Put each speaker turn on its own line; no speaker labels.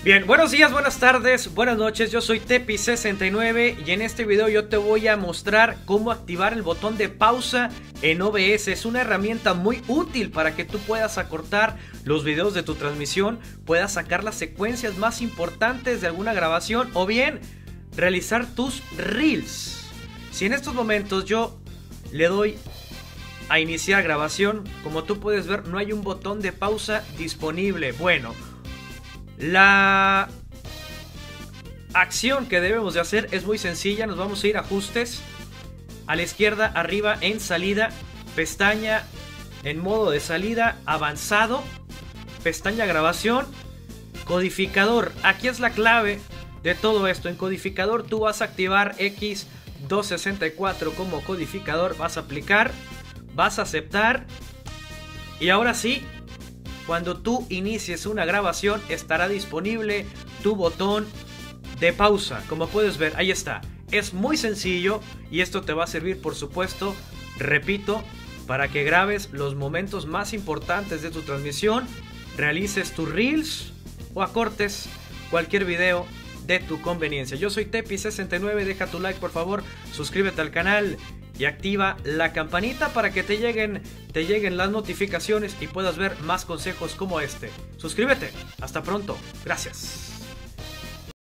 Bien, buenos días, buenas tardes, buenas noches, yo soy Tepi69 y en este video yo te voy a mostrar cómo activar el botón de pausa en OBS. Es una herramienta muy útil para que tú puedas acortar los videos de tu transmisión, puedas sacar las secuencias más importantes de alguna grabación o bien realizar tus reels. Si en estos momentos yo le doy a iniciar grabación, como tú puedes ver no hay un botón de pausa disponible. Bueno, la acción que debemos de hacer es muy sencilla. Nos vamos a ir a ajustes, a la izquierda arriba en salida, pestaña en modo de salida avanzado, pestaña grabación, codificador. Aquí es la clave de todo esto. En codificador tú vas a activar X264 como codificador, vas a aplicar, vas a aceptar y ahora sí, cuando tú inicies una grabación estará disponible tu botón de pausa. Como puedes ver, ahí está. Es muy sencillo y esto te va a servir, por supuesto, repito, para que grabes los momentos más importantes de tu transmisión, realices tus reels o acortes cualquier video de tu conveniencia. Yo soy Tepi69, deja tu like por favor, suscríbete al canal y activa la campanita para que te lleguen las notificaciones y puedas ver más consejos como este. Suscríbete, hasta pronto, gracias.